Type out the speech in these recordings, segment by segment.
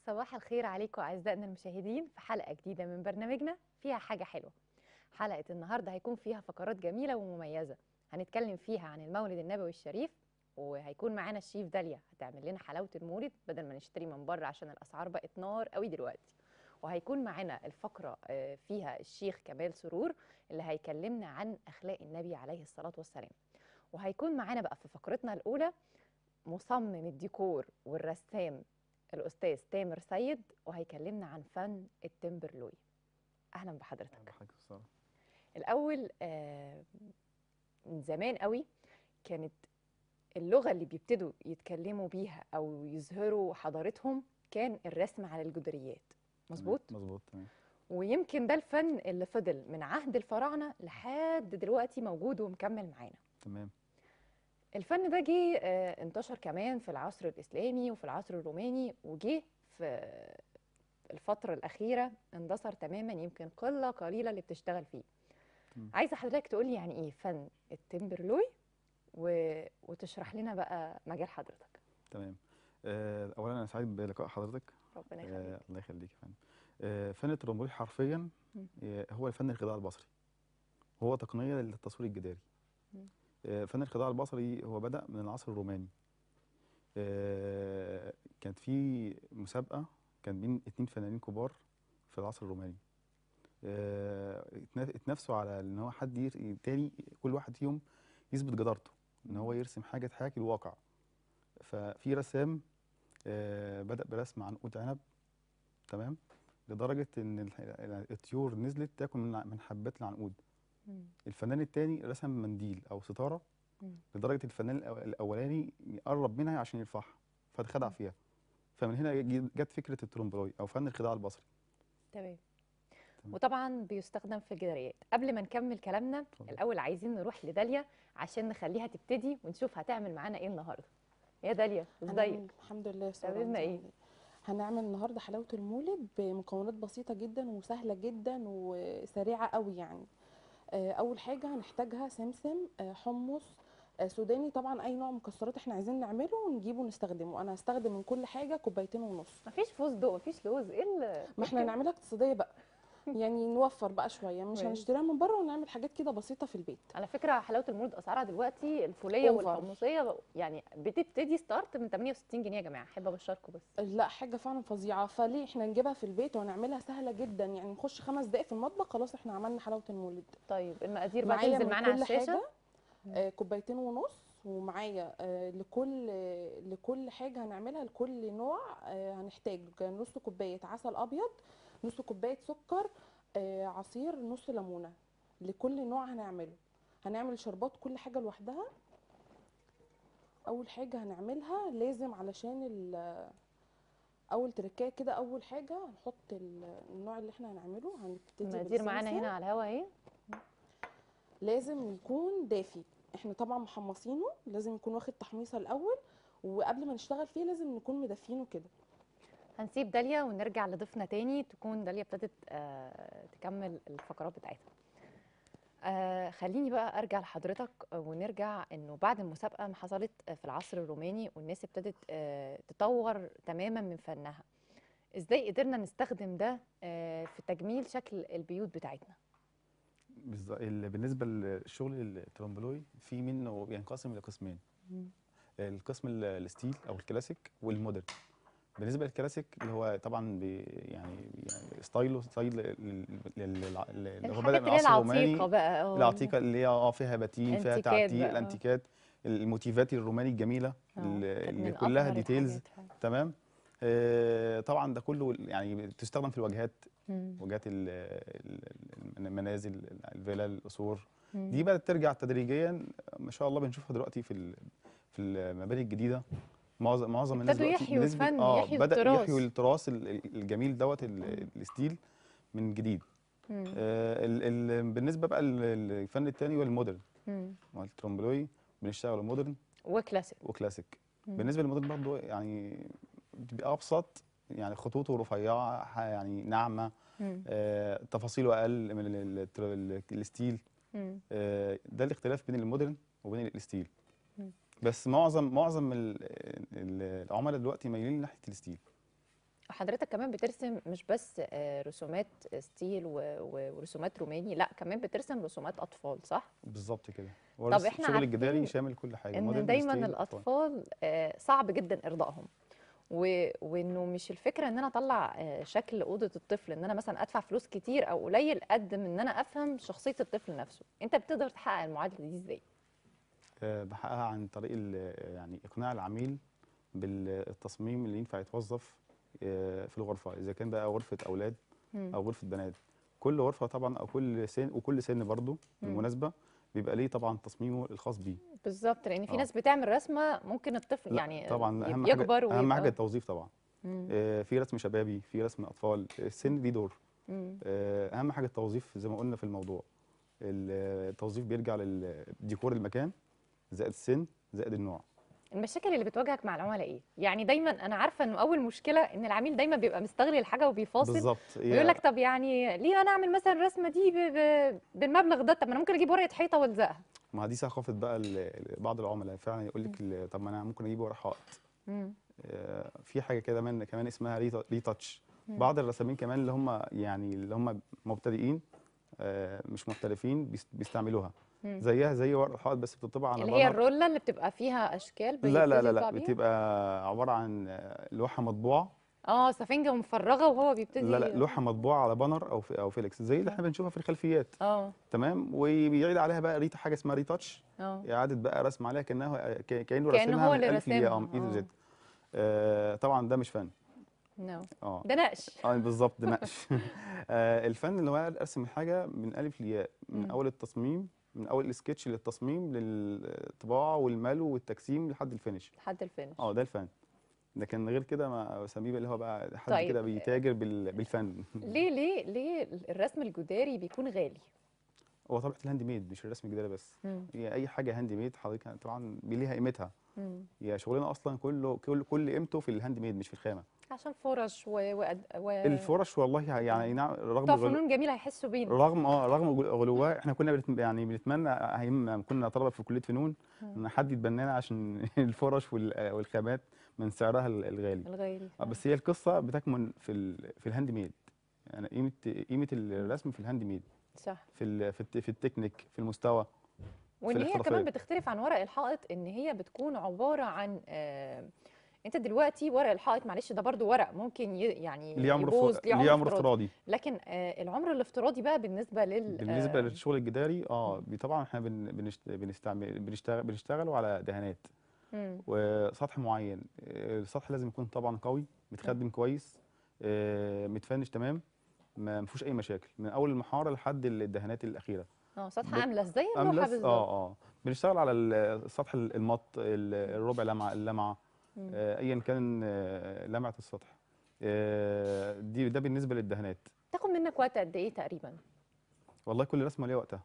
صباح الخير عليكم أعزائنا المشاهدين في حلقة جديدة من برنامجنا فيها حاجة حلوة. حلقة النهاردة هيكون فيها فقرات جميلة ومميزة، هنتكلم فيها عن المولد النبوي الشريف، وهيكون معانا الشيف داليا هتعمل لنا حلاوة المولد بدل ما نشتري من بره عشان الأسعار بقت نار قوي دلوقتي. وهيكون معانا الفقرة فيها الشيخ كمال سرور اللي هيكلمنا عن أخلاق النبي عليه الصلاة والسلام. وهيكون معانا بقى في فقرتنا الأولى مصمم الديكور والرسام الأستاذ تامر سيد، وهيكلمنا عن فن التمبرلوي. أهلا بحضرتك. الأول من زمان قوي كانت اللغة اللي بيبتدوا يتكلموا بيها أو يظهروا حضارتهم كان الرسم على الجدريات، مظبوط؟ مظبوط تمام. ويمكن ده الفن اللي فضل من عهد الفراعنة لحد دلوقتي موجود ومكمل معانا. تمام. الفن ده جه انتشر كمان في العصر الإسلامي وفي العصر الروماني، وجه في الفترة الأخيرة اندثر تماما، يمكن قلة قليلة اللي بتشتغل فيه. عايزة حضرتك تقولي يعني إيه فن التمبرلوي وتشرح لنا بقى مجال حضرتك. تمام. أولا أنا سعيد بلقاء حضرتك. ربنا يخليك. الله يخليك يا فندم. فن الترمبولي حرفيا هو الفن الخداع البصري، هو تقنية للتصوير الجداري. فن الخداع البصري هو بدأ من العصر الروماني. كانت في مسابقة كان بين 2 فنانين كبار في العصر الروماني. اتنافسوا على ان هو حد تاني، كل واحد فيهم يثبت جدارته ان هو يرسم حاجه تحاكي الواقع. ففي رسام بدأ برسم عنقود عنب، تمام، لدرجه ان الطيور نزلت تاكل من حبات العنقود. الفنان التاني رسم منديل او ستاره، لدرجه الفنان الاولاني يقرب منها عشان يرفعها فاتخدع فيها. فمن هنا جت فكره الترومبوي او فن الخداع البصري. تمام. وطبعا بيستخدم في الجداريات. قبل ما نكمل كلامنا الاول عايزين نروح لداليا عشان نخليها تبتدي ونشوف هتعمل معانا ايه النهارده. يا داليا ازيك؟ الحمد لله. تعملنا ايه؟ هنعمل النهارده حلاوه المولد بمكونات بسيطه جدا وسهله جدا وسريعه قوي يعني. اول حاجه هنحتاجها سمسم، حمص، سوداني، طبعا اي نوع مكسرات احنا عايزين نعمله ونجيبه ونستخدمه. انا هستخدم من كل حاجه 2.5 كوب. مفيش فستق مفيش لوز، ايه ما احنا هنعملها اقتصاديه بقى يعني نوفر بقى شويه، مش هنشتريها من بره ونعمل حاجات كده بسيطه في البيت. على فكره حلاوه المولد اسعارها دلوقتي الفوليه والحمصيه يعني بتبتدي ستارت من 68 جنيه يا جماعه، احب ابشركم بس. لا حاجه فعلا فظيعه، فليه احنا نجيبها في البيت ونعملها سهله جدا يعني، نخش 5 دقائق في المطبخ خلاص احنا عملنا حلاوه المولد. طيب المقادير بقى تنزل معانا على الشاشه. 2.5 كوب، ومعايا لكل حاجه هنعملها لكل نوع هنحتاج نص كوبايه عسل ابيض، نص كوبايه سكر، عصير نص ليمونه. لكل نوع هنعمل شربات كل حاجه لوحدها. اول حاجه هنعملها لازم علشان اول تركايه كده، اول حاجه هنحط النوع اللي احنا هنعمله. هنبتدي المقادير معانا هنا على الهوا اهي. لازم يكون دافي، احنا طبعا محمصينه، لازم يكون واخد تحميصه الاول، وقبل ما نشتغل فيه لازم نكون مدفينه كده. هنسيب داليا ونرجع لضيفنا تاني، تكون داليا ابتدت تكمل الفقرات بتاعتها. خليني بقى ارجع لحضرتك ونرجع انه بعد المسابقه ما حصلت في العصر الروماني والناس ابتدت تطور تماما من فنها، ازاي قدرنا نستخدم ده في تجميل شكل البيوت بتاعتنا؟ بالنسبه للشغل الترمبلوي في منه بينقسم الى قسمين. القسم الستيل او الكلاسيك والمودرن. بالنسبه للكلاسيك اللي هو طبعا يعني ستايل اللي هو بدا من العصر الروماني بقى العتيقه اللي هي فيها باتين، فيها تعتيق، الانتيكات، الموتيفات الروماني الجميله اللي كلها ديتيلز. تمام. طبعا ده كله يعني تستخدم في الواجهات، واجهات المنازل، الفيلا، القصور. دي بقى ترجع تدريجيا ما شاء الله بنشوفها دلوقتي في المباني الجديده. معظم الناس دلوقتي يحيوا الفن، بدا يحيوا التراث الجميل دوت الستيل من جديد. بالنسبه بقى للفن الثاني والمودرن والترمبلوي بنشتغل مودرن وكلاسيك. بالنسبه للمودرن برضه يعني بيبقى ابسط، يعني خطوطه رفيعه يعني ناعمه، تفاصيله اقل من الستيل. ده الاختلاف بين المودرن وبين الستيل. بس معظم العملاء دلوقتي مايلين ناحيه الستيل. وحضرتك كمان بترسم مش بس رسومات ستيل ورسومات روماني، لا كمان بترسم رسومات اطفال، صح؟ بالظبط كده. طب احنا الشغل الجداري عارفين شامل كل حاجه، ان موديل دايما ستيل اطفال. الاطفال صعب جدا ارضائهم، وانه مش الفكره ان انا اطلع شكل اوضه الطفل ان انا مثلا ادفع فلوس كتير او قليل، قد من ان انا افهم شخصيه الطفل نفسه. انت بتقدر تحقق المعادله دي ازاي؟ بحققها عن طريق يعني اقناع العميل بالتصميم اللي ينفع يتوظف في الغرفه، اذا كان بقى غرفه اولاد مم. او غرفه بنات. كل غرفه طبعا او كل سن برضو مم. بالمناسبه بيبقى ليه طبعا تصميمه الخاص بيه. بالظبط، لان في اه ناس بتعمل رسمه ممكن الطفل لا يعني طبعا اهم حاجه، يكبر اهم حاجه ويبقى. التوظيف طبعا. مم. في رسم شبابي، في رسم اطفال، السن ليه دور. مم. اهم حاجه التوظيف زي ما قلنا في الموضوع. التوظيف بيرجع لديكور المكان زائد السن زائد النوع. المشاكل اللي بتواجهك مع العملاء ايه؟ يعني دايما انا عارفه انه اول مشكله ان العميل دايما بيبقى مستغل الحاجه وبيفاصل، بالظبط. ويقول لك طب يعني ليه انا اعمل مثلا الرسمه دي بالمبلغ ده؟ طب ما انا ممكن اجيب ورقه حيطه والزقها. ما دي ثقافه بقى بعض العملاء فعلا يقول لك طب ما انا ممكن اجيب ورق حائط. مم. في حاجه كده كمان اسمها ريتاتش. مم. بعض الرسامين كمان اللي هم مبتدئين مش محترفين بيستعملوها. مم. زيها زي ورق الحائط بس بتطبع على اللي هي بانر. الرولة اللي بتبقى فيها اشكال لا لا بيبتدي لا لا، يطبع بيها. بتبقى عباره عن لوحه مطبوعه. سفنجه مفرغه وهو لا لا، بيبتدي. لوحه مطبوعه على بانر او فيليكس زي اللي احنا بنشوفها في الخلفيات. اه تمام. وبيعيد عليها بقى حاجه اسمها ريتاتش، اه اعاده بقى رسم عليها كانه كأنه راسمها هو من اللي الالف للياء راسمها. من اي تو زد. طبعا ده مش فن. نو اه ده نقش. بالظبط، ده نقش. الفن اللي هو ارسم الحاجه من الف للياء، من اول التصميم، من اول السكتش للتصميم للطباعه والملو والتجسيم لحد الفينش. لحد الفينش. ده الفن. لكن غير كده ما اسميه اللي هو بقى حد طيب كده بيتاجر بالفن. ليه الرسم الجداري بيكون غالي؟ هو طبيعه الهاند ميد، مش الرسم الجداري بس. مم. هي اي حاجه هاند ميد حضرتك طبعا ليها قيمتها. مم. هي شغلنا اصلا كل قيمته في الهاند ميد مش في الخامه. عشان فرش الفرش والله يعني نعم، بتوع فنون جميله هيحسوا بينا. رغم غلواه احنا كنا يعني بنتمنى ايام كنا طلبه في كليه فنون ان حد يتبنانا عشان الفرش والخامات من سعرها الغالي. بس هي القصه بتكمن في الهاند ميد. يعني قيمه الرسم في الهاند ميد، صح. في التكنيك، في المستوى، في وان هي كمان الاحترافيه. بتختلف عن ورق الحائط، ان هي بتكون عباره عن انت دلوقتي ورق الحائط معلش ده برضو ورق ممكن يعني يبوظ، ليه عمر افتراضي. لكن العمر الافتراضي بقى بالنسبه بالنسبه للشغل الجداري طبعا احنا بنشتغلوا على دهانات وسطح معين. السطح لازم يكون طبعا قوي، متخدم كويس، متفنش تمام، ما فيهوش اي مشاكل من اول المحاره لحد الدهانات الاخيره. سطح املس زي اللوحه بالظبط. بنشتغل على السطح المط، الربع لمعه، اللمعه، ايا كان لمعه السطح. ده بالنسبه للدهانات. تاخد منك وقت قد ايه تقريبا؟ والله كل رسمه ليها وقتها.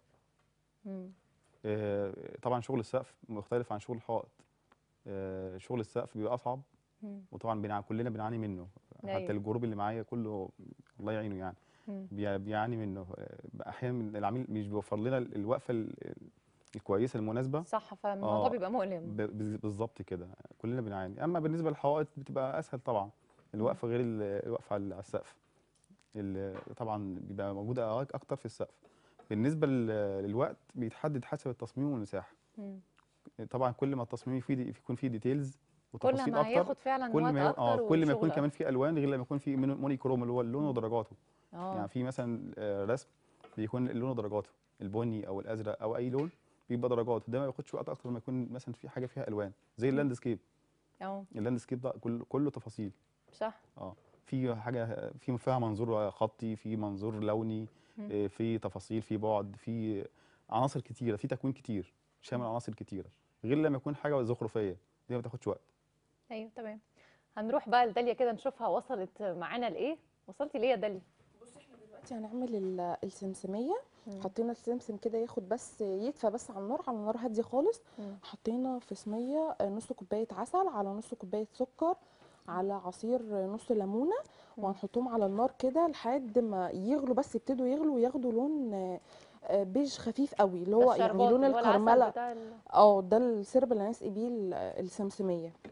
طبعا شغل السقف مختلف عن شغل الحائط. شغل السقف بيبقى اصعب، وطبعا كلنا بنعاني منه. حتى الجروب اللي معايا كله الله يعينه يعني بيعاني منه. احيانا العميل مش بيوفر لنا الوقفه الكويسه المناسبه. صح، فالموضوع بيبقى مؤلم. بالظبط كده، كلنا بنعاني. اما بالنسبه للحوائط بتبقى اسهل طبعا. الوقفه غير الوقفه على السقف، طبعا بيبقى موجوده اكتر في السقف. بالنسبه للوقت بيتحدد حسب التصميم والمساحه. طبعا كل ما التصميم يكون فيه ديتيلز وتفاصيل كل ما اكتر، هياخد فعلا كل وقت ما اكتر كل ما يكون كمان فيه الوان غير لما يكون فيه موني كروم اللي هو اللون ودرجاته. يعني في مثلا رسم بيكون اللون ودرجاته، البني او الازرق او اي لون بيبقى درجات. ده ما بياخدش وقت اكتر ما يكون مثلا في حاجه فيها الوان زي اللاندسكيب. اللاندسكيب ده كله تفاصيل. صح. في حاجه فيها منظور خطي، في منظور لوني، في تفاصيل، في بعد، في عناصر كتيره، في تكوين كتير شامل عناصر كتيره، غير لما يكون حاجه زخرفيه دي ما بتاخدش وقت. ايوه تمام. هنروح بقى لداليا كده نشوفها وصلت معانا لايه. وصلتي ليه يا داليا؟ بصي احنا دلوقتي هنعمل السمسميه. حطينا السمسم كده ياخد بس يدفى بس على النار هاديه خالص. حطينا في صينيه نص كوبايه عسل على نص كوبايه سكر على عصير نص ليمونه، وهنحطهم على النار كده لحد ما يغلوا، بس يبتدوا يغلوا وياخدوا لون بيج خفيف قوي اللي هو يعني لون الكرمله. ده السرب اللي هنسقي بيه السمسميه.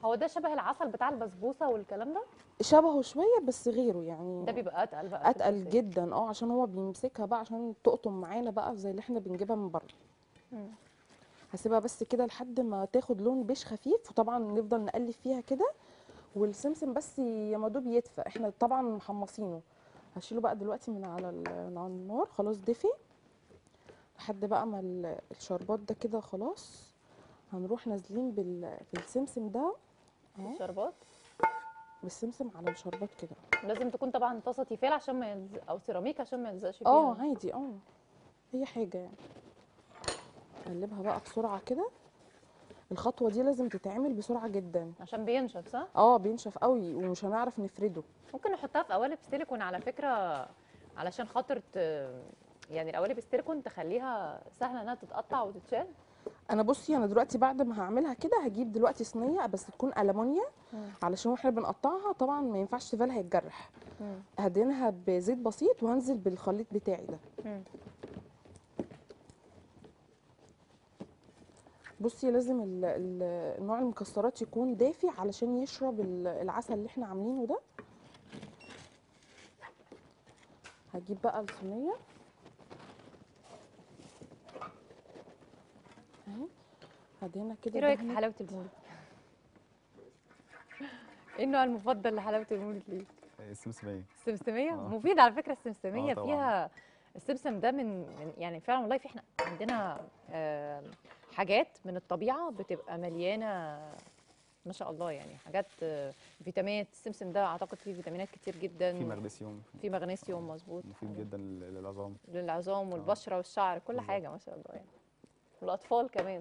هو ده شبه العسل بتاع البسبوسه والكلام ده؟ شبهه شويه بس غيره يعني. ده بيبقى اتقل بقى في اتقل التسوية. جدا عشان هو بيمسكها بقى عشان تقطم معانا بقى زي اللي احنا بنجيبها من بره. مم. هسيبها بس كده لحد ما تاخد لون بيش خفيف، وطبعا نفضل نقلب فيها كده. والسمسم بس يا مدوب يدفى، احنا طبعا محمصينه. هشيله بقى دلوقتي من على على النار، خلاص دفي. لحد بقى ما الشربات ده كده خلاص، هنروح نازلين بالسمسم ده اهو. الشربات بالسمسم على الشربات كده. لازم تكون طبعا طاسه تيفال عشان ما او سيراميك عشان ما يلزقش فيها. عادي اي حاجه يعني. نقلبها بقى بسرعه كده. الخطوه دي لازم تتعمل بسرعه جدا. عشان بينشف صح؟ بينشف قوي ومش هنعرف نفرده. ممكن نحطها في قوالب سيليكون على فكره، علشان خاطر يعني القوالب السيليكون تخليها سهله انها تتقطع وتتشال. انا بصي، انا دلوقتي بعد ما هعملها كده هجيب دلوقتي صينيه بس تكون ألمونيا، علشان واحنا بنقطعها طبعا ما ينفعش تيفالها يتجرح. هدهنها بزيت بسيط وهنزل بالخليط بتاعي ده. بصي لازم نوع المكسرات يكون دافي علشان يشرب العسل اللي احنا عاملينه ده. هجيب بقى الصينيه اهي، هدهنها كده. ايه رايك في دهنة. حلاوه المولد؟ ايه النوع المفضل لحلاوه المولد ليه؟ السمسميه. السمسميه آه. مفيد على فكره، السمسميه طبعاً. فيها السمسم ده من يعني فعلا والله في احنا عندنا حاجات من الطبيعه بتبقى مليانه ما شاء الله، يعني حاجات فيتامينات. السمسم ده اعتقد فيه فيتامينات كتير جدا، في مغنيسيوم. في مغنيسيوم مظبوط، مفيد جدا للعظام. للعظام والبشره والشعر كل بالظبط. حاجه ما شاء الله يعني، والاطفال كمان.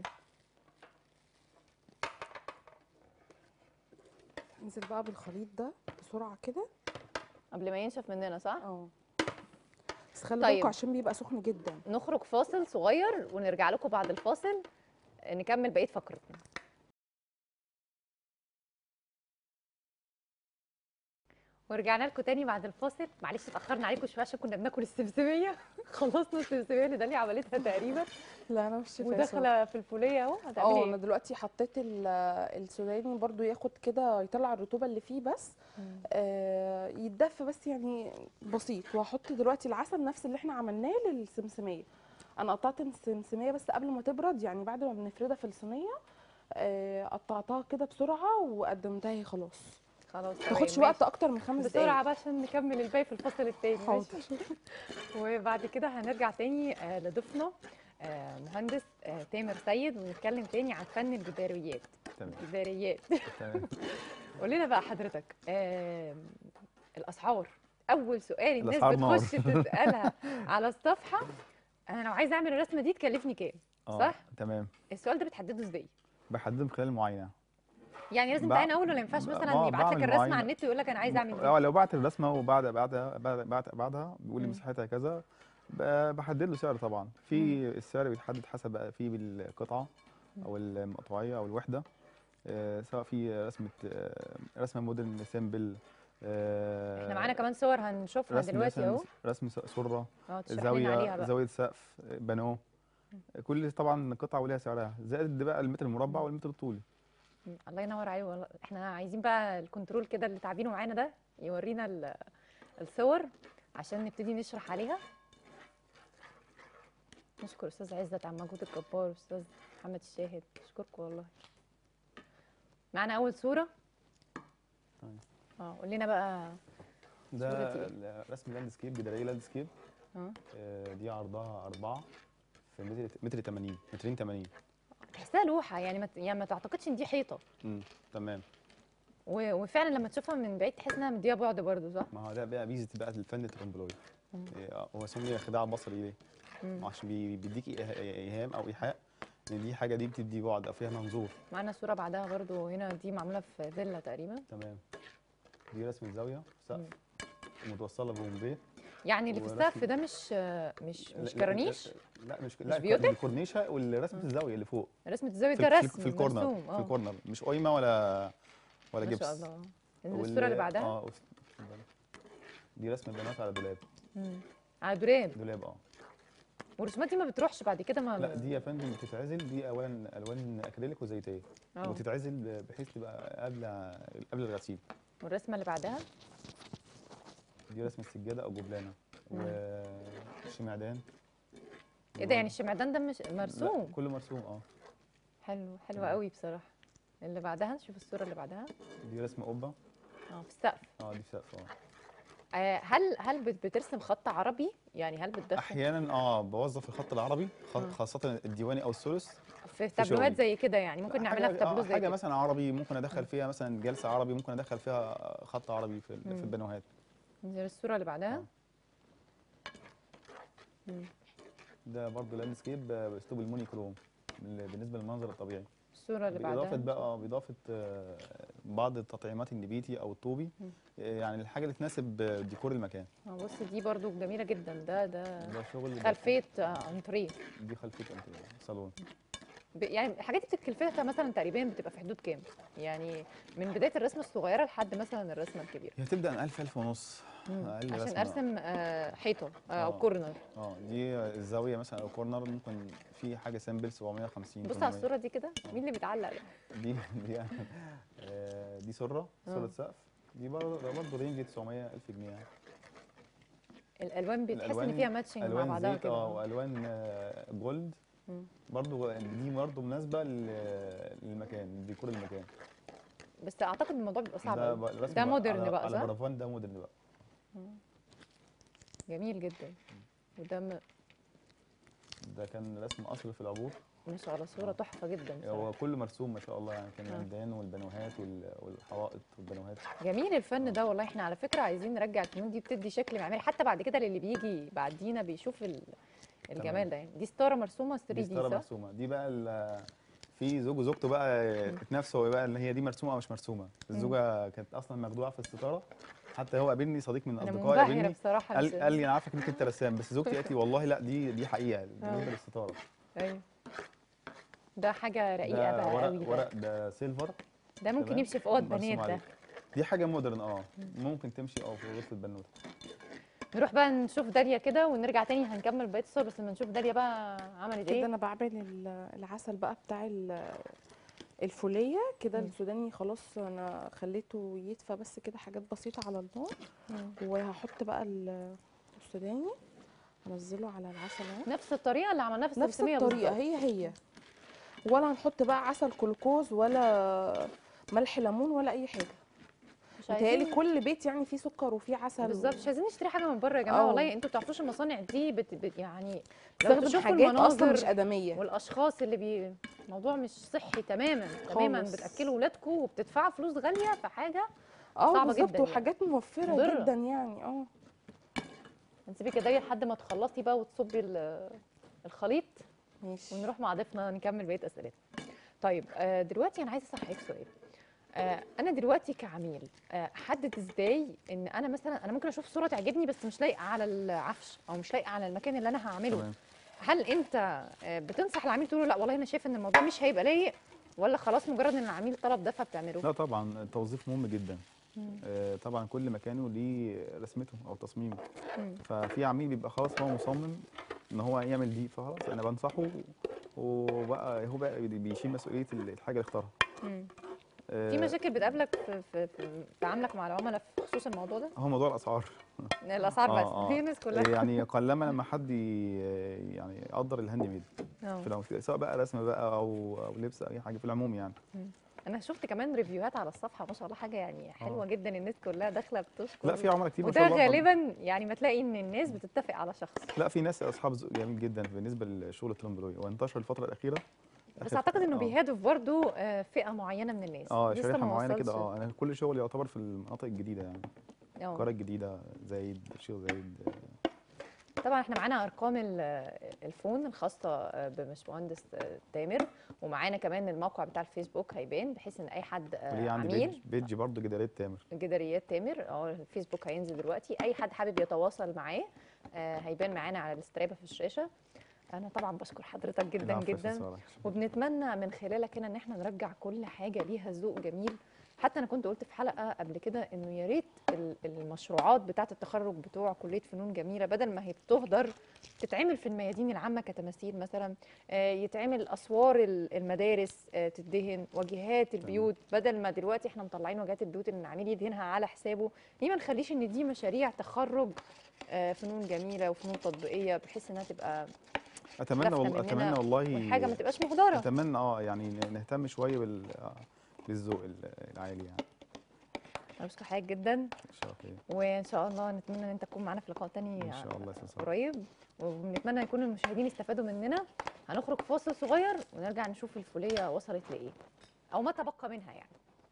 انزل بقى بالخليط ده بسرعه كده قبل ما ينشف مننا صح؟ بس خلي طيب. بالكم عشان بيبقى سخن جدا. نخرج فاصل صغير ونرجع لكم بعد الفاصل نكمل بقيه فقرتنا. ورجعنا لكم تاني بعد الفاصل. معلش اتاخرنا عليكم شويه عشان كنا بناكل السمسميه. خلصنا السمسميه اللي داليا عملتها تقريبا، لا انا مش شايفه. وداخله في الفوليه اهو. هتعملي انا ايه؟ دلوقتي حطيت السوداني برضو ياخد كده يطلع الرطوبه اللي فيه بس. يتدفى بس يعني بسيط. وهحط دلوقتي العسل نفس اللي احنا عملناه للسمسميه. انا قطعت السمسميه بس قبل ما تبرد، يعني بعد ما بنفردها في الصينيه قطعتها كده بسرعه وقدمتها هي خلاص. خلاص ما تاخدش وقت اكتر من 5 دقايق بسرعه بقى عشان نكمل الباقي في الفصل التاني. حاضر. وبعد كده هنرجع تاني لضيفنا مهندس تامر سيد، ونتكلم تاني عن فن الجداريات. تمام. الجداريات. تمام. قول لنا بقى حضرتك الاسعار. اول سؤال الناس الأسعار نار. بتخش تسالها على الصفحه، انا لو عايزه اعمل الرسمه دي تكلفني كام؟ صح؟ تمام. السؤال ده بتحدده ازاي؟ بحددهم خلال معاينه. يعني لازم تعين اول، ولا ما ينفعش مثلا يبعت لك بعمل الرسمه معاينة. على النت ويقول لك انا عايز اعمل دي؟ لو بعت الرسمه بعدها بيقول لي مساحتها كذا، بحدد له سعر. طبعا في السعر بيتحدد حسب بقى في بالقطعه او المقطوعيه او الوحده، سواء في رسمه مودرن سيمبل. احنا معانا كمان صور هنشوفها دلوقتي اهو. رسم سره، تشرح لنا عليها بقى. زاويه سقف، بانو. كل طبعا قطعه وليها سعرها، زائد بقى المتر المربع والمتر الطولي. الله ينور عليه والله. احنا عايزين بقى الكنترول كده اللي تعبينه معانا ده يورينا الصور عشان نبتدي نشرح عليها. نشكر استاذ عزت على المجهود الجبار، واستاذ محمد الشاهد، اشكركم والله. معانا اول صوره. قول لنا بقى. ده رسم لاندسكيب، جداريه لاندسكيب. دي عرضها 4 في متر 80 مترين 80. تحسها لوحه يعني ما تعتقدش ان دي حيطه. تمام. وفعلا لما تشوفها من بعيد تحس انها مديها بعد برضه صح؟ ما هو ده بقى ميزه بقى الفن الترمبلاي. هو سمي خداع بصري ليه؟ عشان بيديكي ايهام او ايحاء ان دي حاجه دي بتدي بعد او فيها منظور. معانا صوره بعدها برضه هنا، دي معموله في فيلا تقريبا. تمام. دي رسمه زاويه سقف ومتوصله بومبيه. يعني اللي في السقف ده مش كرانيش؟ لا بيوتك؟ الكورنيشه ورسمه الزاويه اللي فوق. رسمه الزاويه ده رسم في الكورنر مرسوم. في الكورنر، مش قايمه ولا جبس. ما شاء الله. الصوره اللي بعدها دي رسمه بنات على دولاب. على دولاب. دولاب والرسومات دي ما بتروحش بعد كده لا دي يا فندم بتتعزل، دي اولا الوان اكريليك وزيتيه، اه. وتتعزل بحيث تبقى قبل الغسيل. والرسمه اللي بعدها دي رسم السجاده او جبلانه. والشمعدان. ايه ده؟ يعني الشمعدان ده مش مرسوم؟ لا كله مرسوم اه. حلو، حلو قوي بصراحه. اللي بعدها، نشوف الصوره اللي بعدها. دي رسم قبه. في السقف. دي في سقف هل بترسم خط عربي؟ يعني هل بتدخل احيانا بوظف الخط العربي خاصه الديواني او الثلث في تابلوهات شغلي. زي كده؟ يعني ممكن نعملها في تابلو زي حاجه كده. مثلا عربي، ممكن ادخل فيها مثلا جلسه عربي، ممكن ادخل فيها خط عربي في البانوهات. دي الصوره اللي بعدها. ده برضه لاندسكيب باسلوب المونيكروم بالنسبه للمنظر الطبيعي. الصوره اللي بعدها باضافه بعض التطعيمات النبيتي او الطوبي، يعني الحاجه اللي تناسب ديكور المكان. بص دي برضو جميله جدا. ده شغل خلفيه انتريه. دي خلفيه انتريه صالون. يعني الحاجات دي بتتكلفتها مثلا تقريبا بتبقى في حدود كام؟ يعني من بدايه الرسمه الصغيره لحد مثلا الرسمه الكبيره. هي تبدا من 1000 ونص اقل عشان رسمه. ارسم حيطه او كورنر. دي الزاويه مثلا او كورنر، ممكن في حاجه سامبل 750. بص على الصوره دي كده، مين اللي بيتعلق ده؟ دي سره سقف. دي برضه رينج 900 1000 جنيه يعني. الالوان بتحس ان فيها ماتشنج مع بعضها كده. والوان جولد. دي برضه مناسبه للمكان، ديكور المكان. بس اعتقد الموضوع بيبقى صعب. ده مودرن بقى صح؟ على برافان، ده مودرن بقى. جميل جدا. ده كان رسم قصر في العبور. ما شاء الله، صوره تحفه جدا بصراحة. هو كله مرسوم ما شاء الله يعني، كان العمدان والبانوهات والحوائط والبانوهات. جميل الفن ده والله. احنا على فكره عايزين نرجع الفنون دي، بتدي شكل معماري حتى بعد كده للي بيجي بعدينا بيشوف الجمال ده. يعني دي ستاره مرسومه 3 دي صح؟ ستاره مرسومه. دي بقى في زوج وزوجته بقى اتنافسوا بقى ان هي دي مرسومه او مش مرسومه. الزوجه كانت اصلا مخدوعه في الستاره، حتى هو قابلني صديق من اصدقائي قابلني بصراحه قال لي انا عارفك انك انت رسام، بس زوجتي قالت لي والله لا دي حقيقه بالنسبه للستاره. ايوه ده حاجه رقيقه بقى قوي. ورق ده سيلفر. ده ممكن يمشي في اوض بنات ده. دي حاجه مودرن ممكن تمشي في غرفه البنوته. نروح بقى نشوف داليا كده ونرجع تاني هنكمل بقيه الصور، بس لما نشوف داليا بقى عملت ايه. كده انا بعمل العسل بقى بتاع الفوليه كده. السوداني خلاص انا خليته يدفى بس كده، حاجات بسيطه على النار. وهحط بقى السوداني انزله على العسل اهو. نفس الطريقه اللي عملناها في نفس الطريقه هي ولا هنحط بقى عسل كلوكوز ولا ملح ليمون ولا اي حاجه. متهيألي كل بيت يعني فيه سكر وفيه عسل. بالظبط. مش عايزين نشتري حاجه من بره يا جماعه. والله انتوا ما تعرفوش المصانع دي يعني بتستخدم حاجات اصلا مش ادميه، والاشخاص اللي الموضوع مش صحي تماما تماما. بتاكلوا ولادكم وبتدفعوا فلوس غاليه في حاجه صعبه جدا وحاجات موفره جدا يعني. هنسيبك كده لحد ما تخلصي بقى وتصبي الخليط. ماشي. ونروح مع ضيفنا نكمل بقيه اسئلتنا. طيب دلوقتي انا عايزه اسال حضرتك سؤال. انا دلوقتي كعميل احدد ازاي ان انا مثلا ممكن اشوف صوره تعجبني بس مش لايقه على العفش او مش لايقه على المكان اللي انا هعمله. تمام. هل انت بتنصح العميل تقول له لا والله انا شايف ان الموضوع مش هيبقى لايق، ولا خلاص مجرد ان العميل طلب ده فبتعمله؟ لا طبعا التوظيف مهم جدا. طبعا كل مكانه ليه رسمته او تصميمه. ففي عميل بيبقى خلاص هو مصمم ان هو يعمل دي، فخلاص انا بنصحه وبقى هو بقى بيشيل مسؤوليه الحاجه اللي اختارها. في مشاكل بتقابلك في تعاملك مع العملاء في خصوص الموضوع ده؟ هو موضوع الاسعار. الاسعار بس دي الناس كلها يعني قلما لما حد يعني يقدر الهاند ميد في العموم، سواء بقى رسم بقى او لبس او اي حاجه في العموم يعني. انا شفت كمان ريفيوهات على الصفحه ما شاء الله، حاجه يعني حلوه جدا. الناس كلها داخله بتشكر. لا في عملاء كتير ما شاء الله. وده غالبا يعني ما تلاقي ان الناس بتتفق على شخص. لا في ناس اصحاب ذوق جميل جدا بالنسبه لشغل الترندلوي، وانتشر الفتره الاخيره. بس اعتقد انه بيهدف برضه فئه معينه من الناس. شريحه معينه كده. انا كل شغل يعتبر في المناطق الجديده يعني. القاهره الجديده، زايد، الشيخ زايد. طبعا احنا معانا ارقام الفون الخاصه بباشمهندس تامر، ومعانا كمان الموقع بتاع الفيسبوك هيبان بحيث ان اي حد عميل. عندي بيج برضه جداريات تامر. جداريات تامر الفيسبوك هينزل دلوقتي. اي حد حابب يتواصل معاه هيبان معانا على الاسترابه في الشاشه. انا طبعا بشكر حضرتك جدا جدا، وبنتمنى من خلالك هنا ان احنا نرجع كل حاجه ليها ذوق جميل. حتى انا كنت قلت في حلقه قبل كده انه يا ريت المشروعات بتاعه التخرج بتوع كليه فنون جميله بدل ما هي بتهدر تتعمل في الميادين العامه كتماثيل مثلا، يتعمل اسوار المدارس، تدهن واجهات البيوت، بدل ما دلوقتي احنا مطلعين واجهات البيوت ان العميل يدهنها على حسابه. ليه ما نخليش ان دي مشاريع تخرج فنون جميله وفنون تطبيقيه، بحيث انها تبقى اتمنى لافته اتمنى مننا والحاجه والله. ما تبقاش مهدره. اتمنى يعني نهتم شويه بالذوق العالي يعني. انا بشكر حضرتك جدا، شرف ليا. وان شاء الله نتمنى ان انت تكون معانا في لقاء تاني ان شاء الله يا استاذ سارة. قريب، ونتمنى يكون المشاهدين استفادوا مننا. هنخرج فاصل صغير ونرجع نشوف الفوليه وصلت لايه او ما تبقى منها يعني.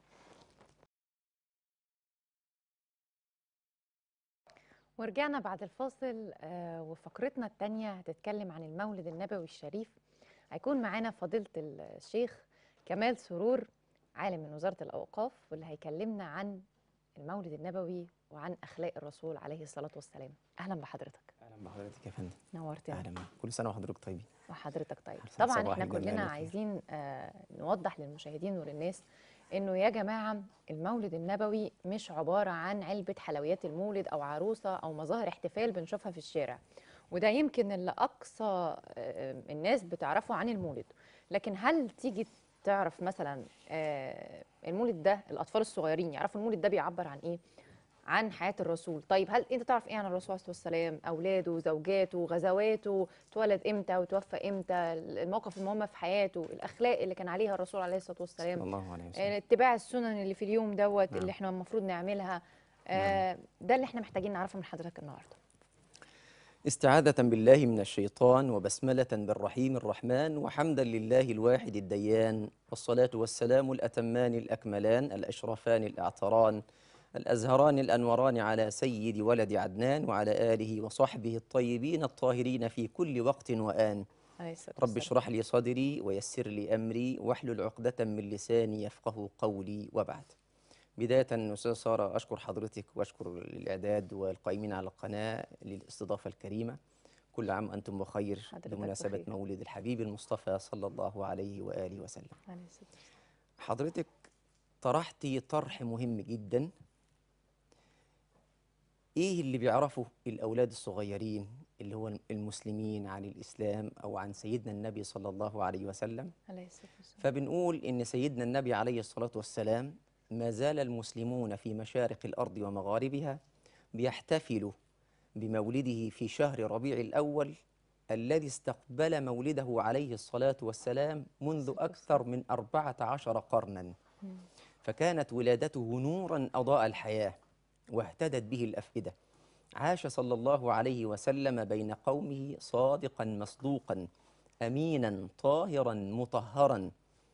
ورجعنا بعد الفاصل، وفقرتنا الثانيه هتتكلم عن المولد النبوي الشريف. هيكون معانا فضيله الشيخ كمال سرور، عالم من وزاره الاوقاف، واللي هيكلمنا عن المولد النبوي وعن اخلاق الرسول عليه الصلاه والسلام. اهلا بحضرتك. اهلا بحضرتك يا فندم. نورتنا. اهلا بيك. كل سنه وحضرتك طيبين. وحضرتك طيب. أحسن طبعا صباح احنا الجمال كلنا والخير. عايزين نوضح للمشاهدين وللناس انه يا جماعه المولد النبوي مش عباره عن علبه حلويات المولد او عروسه او مظاهر احتفال بنشوفها في الشارع، وده يمكن اللي اقصى الناس بتعرفه عن المولد. لكن هل تيجي تعرف مثلا المولد ده الاطفال الصغيرين يعرفوا المولد ده بيعبر عن ايه؟ عن حياة الرسول. طيب هل انت تعرف ايه عن الرسول عليه الصلاة والسلام؟ اولاده، زوجاته، غزواته، اتولد امتى وتوفى امتى، المواقف المهمة في حياته، الاخلاق اللي كان عليها الرسول عليه الصلاة والسلام، صلى الله عليه وسلم. اتباع السنن اللي في اليوم دوت نعم. اللي احنا المفروض نعملها. نعم. ده اللي احنا محتاجين نعرفه من حضرتك النهارده. استعاذة بالله من الشيطان وبسملة بالرحيم الرحمن وحمدا لله الواحد الديان، والصلاة والسلام الأتمان الأكملان الأشرفان الأعطران الأزهران الأنوران على سيد ولد عدنان وعلى آله وصحبه الطيبين الطاهرين في كل وقت وآن. عليه الصلاة رب والسلام. اشرح لي صدري ويسر لي أمري واحلل عقدة من لساني يفقه قولي. وبعد. بداية أستاذ سارة، أشكر حضرتك وأشكر الإعداد والقائمين على القناة للاستضافة الكريمة. كل عام أنتم بخير حضرتك بمناسبة بخير. مولد الحبيب المصطفى صلى الله عليه وآله وسلم. عليه الصلاة والسلام. حضرتك طرحتي طرح مهم جدا. إيه اللي بيعرفه الأولاد الصغيرين اللي هو المسلمين عن الإسلام أو عن سيدنا النبي صلى الله عليه وسلم؟ عليه الصلاة والسلام. فبنقول إن سيدنا النبي عليه الصلاة والسلام ما زال المسلمون في مشارق الأرض ومغاربها بيحتفلوا بمولده في شهر ربيع الأول الذي استقبل مولده عليه الصلاة والسلام منذ أكثر من 14 قرناً. فكانت ولادته نوراً أضاء الحياة واهتدت به الأفئدة. عاش صلى الله عليه وسلم بين قومه صادقاً مصدوقاً أميناً طاهراً مطهراً.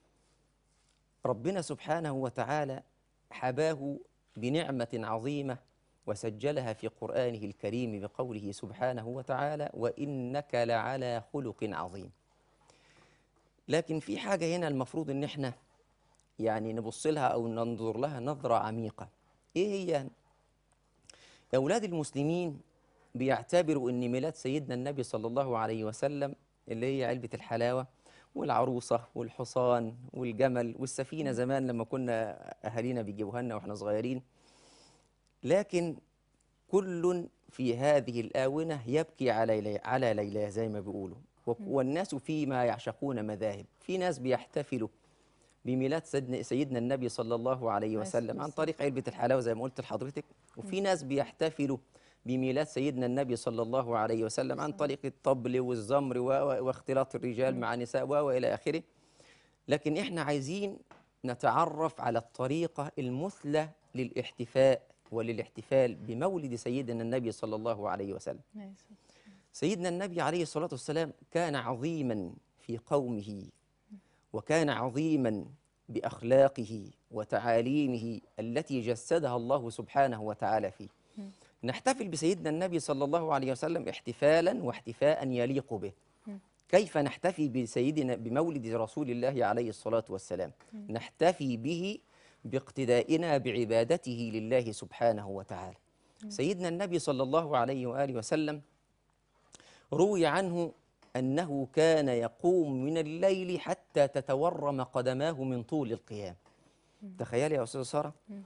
ربنا سبحانه وتعالى حباه بنعمة عظيمة وسجلها في قرآنه الكريم بقوله سبحانه وتعالى: وإنك لعلى خلق عظيم. لكن في حاجة هنا المفروض إن احنا يعني نبص لها أو ننظر لها نظرة عميقة. إيه هي؟ أولاد المسلمين بيعتبروا إن ميلاد سيدنا النبي صلى الله عليه وسلم اللي هي علبة الحلاوة والعروسة والحصان والجمل والسفينة زمان لما كنا أهالينا بيجيبوها لنا وإحنا صغيرين. لكن كل في هذه الآونة يبكي على ليلاه زي ما بيقولوا. والناس فيما يعشقون مذاهب. في ناس بيحتفلوا بميلاد سيدنا النبي صلى الله عليه وسلم عن طريق علبة الحلاوة زي ما قلت لحضرتك، وفي ناس بيحتفلوا بميلاد سيدنا النبي صلى الله عليه وسلم عن طريق الطبل والزمر واختلاط الرجال مع النساء وإلى آخره. لكن إحنا عايزين نتعرف على الطريقة المثلى للاحتفاء وللاحتفال بمولد سيدنا النبي صلى الله عليه وسلم. سيدنا النبي عليه الصلاة والسلام كان عظيما في قومه، وكان عظيما بأخلاقه وتعاليمه التي جسدها الله سبحانه وتعالى فيه. نحتفل بسيدنا النبي صلى الله عليه وسلم احتفالا واحتفاء يليق به. كيف نحتفي بسيدنا بمولد رسول الله عليه الصلاة والسلام؟ نحتفي به باقتدائنا بعبادته لله سبحانه وتعالى. سيدنا النبي صلى الله عليه وآله وسلم روي عنه أنه كان يقوم من الليل حتى تتورم قدماه من طول القيام. تخيلي يا أستاذة سارة مم.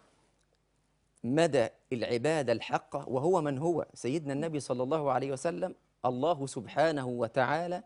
مدى العبادة الحقة، وهو من هو سيدنا النبي صلى الله عليه وسلم. الله سبحانه وتعالى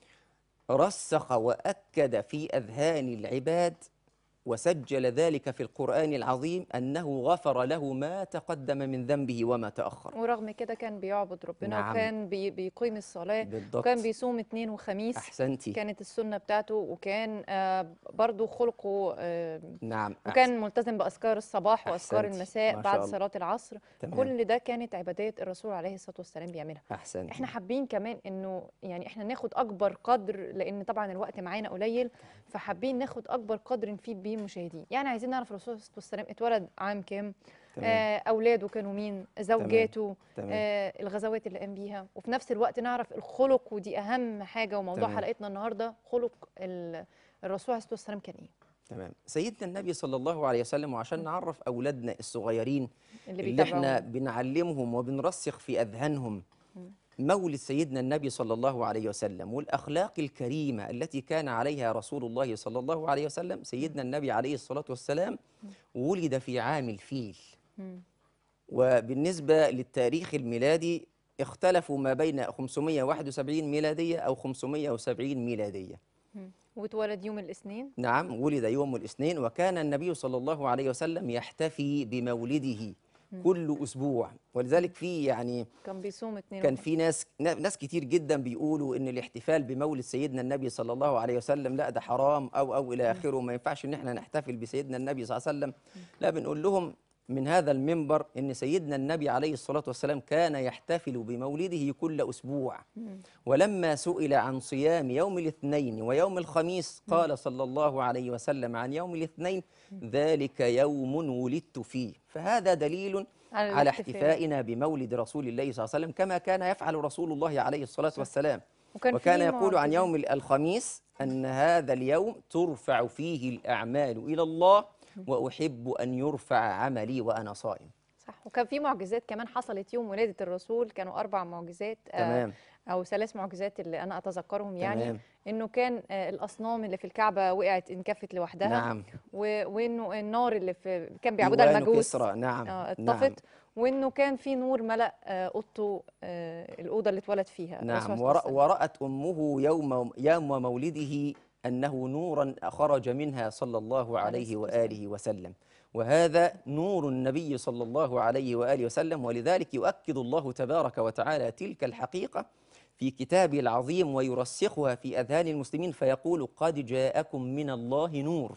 رسخ وأكد في أذهان العباد وسجل ذلك في القرآن العظيم أنه غفر له ما تقدم من ذنبه وما تأخر. ورغم كده كان بيعبد ربنا، نعم. وكان بيقيم الصلاة، بالضبط. وكان بيصوم اثنين وخميس. أحسنتي. كانت السنة بتاعته، وكان برضو خلقه نعم. وكان ملتزم بأذكار الصباح وأذكار أحسنتي. المساء ما بعد شاء الله. صلاة العصر. تمام. كل ده كانت عبادات الرسول عليه الصلاة والسلام بيعملها. أحسنتي. احنا حابين كمان انه يعني احنا ناخد اكبر قدر، لان طبعا الوقت معانا قليل، فحابين ناخد اكبر قدر نفيد بيه المشاهدين. يعني عايزين نعرف الرسول عليه الصلاة والسلام اتولد عام كام، تمام. اولاده كانوا مين، زوجاته، تمام. الغزوات اللي قام بيها، وفي نفس الوقت نعرف الخلق، ودي اهم حاجه. وموضوع تمام. حلقتنا النهارده خلق الرسول عليه الصلاه والسلام كان ايه. تمام. سيدنا النبي صلى الله عليه وسلم، وعشان نعرف أولادنا الصغيرين اللي احنا بيتابعونا. بنعلمهم وبنرسخ في أذهانهم مولد سيدنا النبي صلى الله عليه وسلم والأخلاق الكريمة التي كان عليها رسول الله صلى الله عليه وسلم. سيدنا النبي عليه الصلاة والسلام ولد في عام الفيل. وبالنسبة للتاريخ الميلادي اختلفوا ما بين 571 ميلادية أو 570 ميلادية. واتولد يوم الاثنين. نعم، ولد يوم الاثنين. وكان النبي صلى الله عليه وسلم يحتفي بمولده كل أسبوع، ولذلك في يعني كان بيصوم اثنين. كان في ناس كتير جدا بيقولوا ان الاحتفال بمولد سيدنا النبي صلى الله عليه وسلم لا ده حرام او الى اخره، ما ينفعش ان احنا نحتفل بسيدنا النبي صلى الله عليه وسلم. لا، بنقول لهم من هذا المنبر ان سيدنا النبي عليه الصلاة والسلام كان يحتفل بمولده كل اسبوع. ولما سئل عن صيام يوم الاثنين ويوم الخميس قال صلى الله عليه وسلم عن يوم الاثنين ذلك يوم ولدت فيه. فهذا دليل على احتفائنا بمولد رسول الله صلى الله عليه وسلم كما كان يفعل رسول الله عليه الصلاة والسلام. وكان يقول عن يوم الخميس أن هذا اليوم ترفع فيه الأعمال إلى الله وأحب أن يرفع عملي وأنا صائم. صح. وكان في معجزات كمان حصلت يوم ولادة الرسول، كانوا 4 معجزات. تمام. أو 3 معجزات اللي أنا أتذكرهم يعني. تمام. إنه كان الأصنام اللي في الكعبة وقعت انكفت لوحدها. نعم. وإنه النار اللي كان بيعبدها المجوس نعم. اتطفت. نعم. وإنه كان في نور ملأ أوضته، الأوضة اللي اتولد فيها. نعم. ورأت أمه يوم مولده أنه نورا خرج منها صلى الله عليه وآله وسلم، وهذا نور النبي صلى الله عليه وآله وسلم. ولذلك يؤكد الله تبارك وتعالى تلك الحقيقة في كتابه العظيم ويرسخها في أذهان المسلمين فيقول قد جاءكم من الله نور.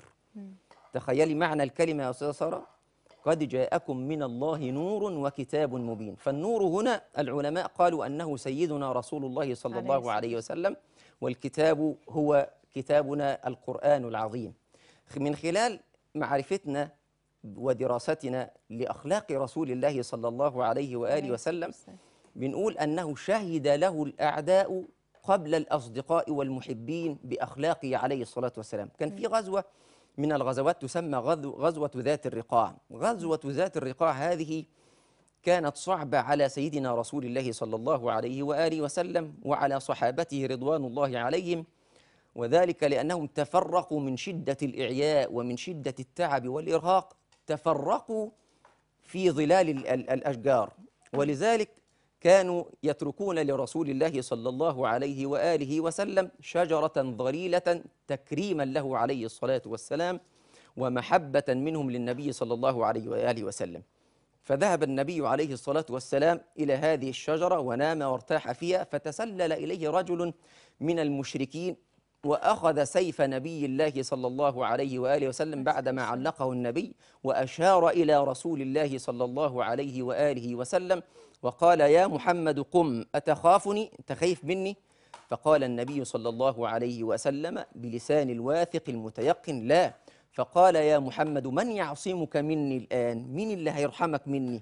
تخيلي معنى الكلمة يا أستاذة سارة، قد جاءكم من الله نور وكتاب مبين. فالنور هنا العلماء قالوا أنه سيدنا رسول الله صلى الله عليه وسلم، والكتاب هو كتابنا القرآن العظيم. من خلال معرفتنا ودراستنا لأخلاق رسول الله صلى الله عليه وآله وسلم بنقول أنه شهد له الأعداء قبل الأصدقاء والمحبين بأخلاقه عليه الصلاة والسلام. كان في غزوة من الغزوات تسمى غزوة ذات الرقاع. غزوة ذات الرقاع هذه كانت صعبة على سيدنا رسول الله صلى الله عليه وآله وسلم وعلى صحابته رضوان الله عليهم، وذلك لأنهم تفرقوا من شدة الإعياء ومن شدة التعب والإرهاق، تفرقوا في ظلال الأشجار، ولذلك كانوا يتركون لرسول الله صلى الله عليه وآله وسلم شجرة ظليلة تكريما له عليه الصلاة والسلام ومحبة منهم للنبي صلى الله عليه وآله وسلم. فذهب النبي عليه الصلاة والسلام إلى هذه الشجرة ونام وارتاح فيها، فتسلل إليه رجل من المشركين وأخذ سيف نبي الله صلى الله عليه وآله وسلم بعدما علقه النبي، وأشار إلى رسول الله صلى الله عليه وآله وسلم وقال يا محمد قم أتخافني، أنت خايف مني؟ فقال النبي صلى الله عليه وسلم بلسان الواثق المتيقن لا. فقال يا محمد من يعصمك مني الآن؟ مين اللي هيرحمك مني؟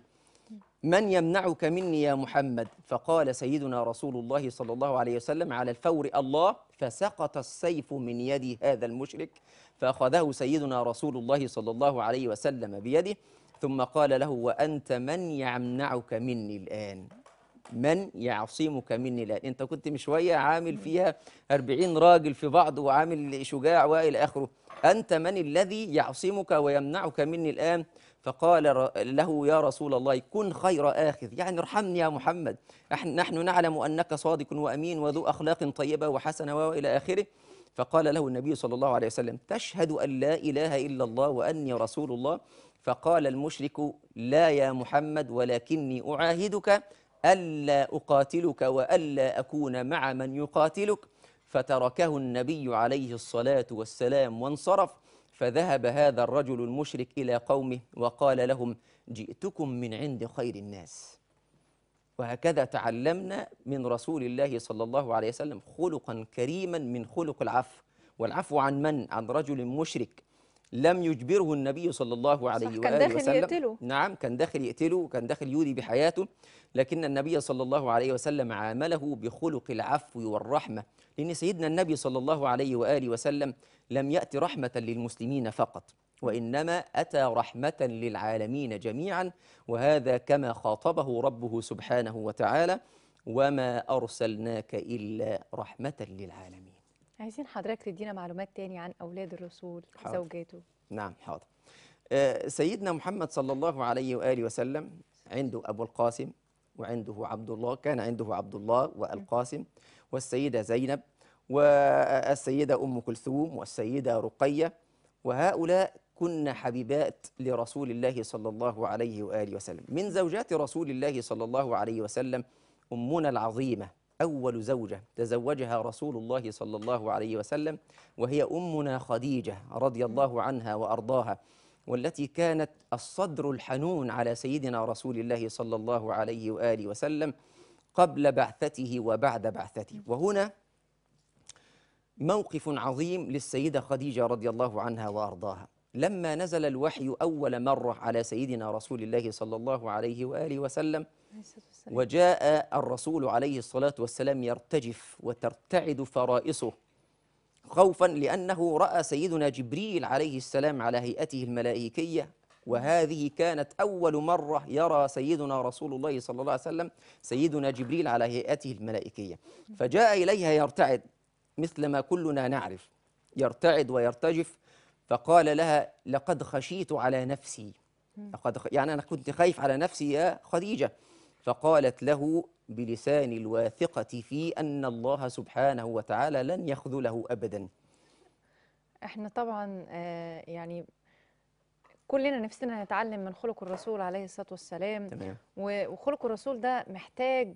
من يمنعك مني يا محمد؟ فقال سيدنا رسول الله صلى الله عليه وسلم على الفور الله، فسقط السيف من يد هذا المشرك، فأخذه سيدنا رسول الله صلى الله عليه وسلم بيده، ثم قال له وأنت من يمنعك مني الآن؟ من يعصمك مني الآن؟ أنت كنت من شوية عامل فيها 40 راجل في بعض وعامل شجاع وإلى آخره، أنت من الذي يعصمك ويمنعك مني الآن؟ فقال له يا رسول الله كن خير آخذ، يعني ارحمني يا محمد، نحن نعلم أنك صادق وأمين وذو أخلاق طيبة وحسنة وإلى آخره. فقال له النبي صلى الله عليه وسلم تشهد أن لا إله إلا الله وأني رسول الله؟ فقال المشرك لا يا محمد ولكني أعاهدك ألا أقاتلك وألا أكون مع من يقاتلك. فتركه النبي عليه الصلاة والسلام وانصرف. فذهب هذا الرجل المشرك إلى قومه وقال لهم جئتكم من عند خير الناس. وهكذا تعلمنا من رسول الله صلى الله عليه وسلم خلقا كريما من خلق العفو. والعفو عن من؟ عن رجل مشرك لم يجبره النبي صلى الله عليه كان وآله داخل وسلم. يقتله. نعم، كان داخل يقتله وكان داخل يودي بحياته، لكن النبي صلى الله عليه وسلم عامله بخلق العفو والرحمة. لأن سيدنا النبي صلى الله عليه وآله وسلم لم يأتي رحمة للمسلمين فقط، وإنما أتى رحمة للعالمين جميعا، وهذا كما خاطبه ربه سبحانه وتعالى وما أرسلناك إلا رحمة للعالمين. عايزين حضرتك تدينا معلومات تاني عن أولاد الرسول، حاضر. زوجاته. نعم حاضر. سيدنا محمد صلى الله عليه وآله وسلم عنده أبو القاسم وعنده عبد الله، كان عنده عبد الله والقاسم والسيدة زينب والسيدة أم كلثوم والسيدة رقية، وهؤلاء كن حبيبات لرسول الله صلى الله عليه وآله وسلم. من زوجات رسول الله صلى الله عليه وسلم أمنا العظيمة، أول زوجة تزوجها رسول الله صلى الله عليه وسلم، وهي أمنا خديجة رضي الله عنها وأرضاها، والتي كانت الصدر الحنون على سيدنا رسول الله صلى الله عليه وآله وسلم قبل بعثته وبعد بعثته. وهنا موقف عظيم للسيدة خديجة رضي الله عنها وأرضاها. لما نزل الوحي أول مرة على سيدنا رسول الله صلى الله عليه وآله وسلم، وجاء الرسول عليه الصلاة والسلام يرتجف وترتعد فرائصه خوفا، لأنه رأى سيدنا جبريل عليه السلام على هيئته الملائكية، وهذه كانت أول مرة يرى سيدنا رسول الله صلى الله عليه وسلم سيدنا جبريل على هيئته الملائكية. فجاء إليها يرتعد مثل ما كلنا نعرف، يرتعد ويرتجف، فقال لها لقد خشيت على نفسي، يعني أنا كنت خايف على نفسي يا خديجة. فقالت له بلسان الواثقة في أن الله سبحانه وتعالى لن يخذله أبدا. احنا طبعا يعني كلنا نفسنا نتعلم من خلق الرسول عليه الصلاة والسلام. تمام. وخلق الرسول ده محتاج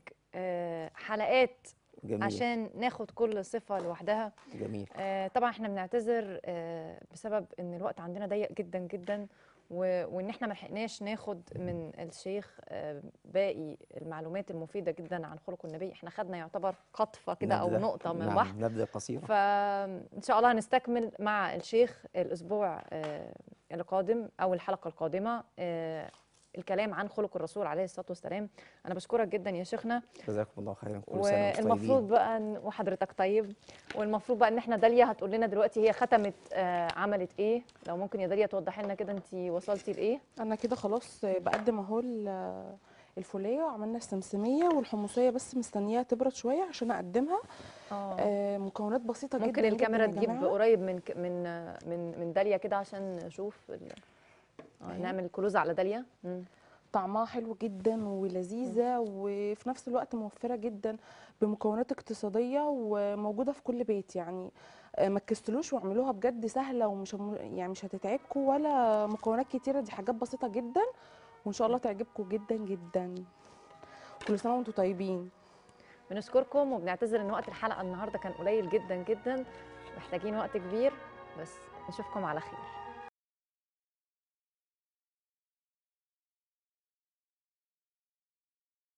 حلقات جميل. عشان ناخد كل صفة لوحدها. جميل. طبعا احنا بنعتذر بسبب ان الوقت عندنا ضيق جدا جدا، وان احنا ما لحقناش ناخد من الشيخ باقي المعلومات المفيدة جدا عن خلق النبي. احنا خدنا يعتبر قطفة كده او نقطة من نعم، بحر. نبذة قصيرة. فان شاء الله هنستكمل مع الشيخ الاسبوع القادم او الحلقة القادمة الكلام عن خلق الرسول عليه الصلاة والسلام. أنا بشكرك جدا يا شيخنا، جزاكم الله خيرا. كل سنة وانتم طيبين. والمفروض بقى وحضرتك طيب، والمفروض بقى إن احنا داليا هتقول لنا دلوقتي هي ختمت عملت إيه. لو ممكن يا داليا توضحي لنا كده أنت وصلتي لإيه؟ انا كده خلاص بقدم اهو الفوليه، وعملنا السمسميه والحمصيه، بس مستنياها تبرد شويه عشان اقدمها. مكونات بسيطه جدا. ممكن الكاميرا جدا تجيب قريب من داليا كده عشان نشوف نعمل كلوز على داليا. طعمها حلو جدا ولذيذه، وفي نفس الوقت موفره جدا بمكونات اقتصاديه وموجوده في كل بيت. يعني ما تكسلوش واعملوها، بجد سهله ومش يعني مش هتتعبكم ولا مكونات كتيره، دي حاجات بسيطه جدا وان شاء الله تعجبكم جدا جدا. كل سنه وانتم طيبين. بنشكركم وبنعتذر ان وقت الحلقه النهارده كان قليل جدا جدا، محتاجين وقت كبير، بس نشوفكم على خير.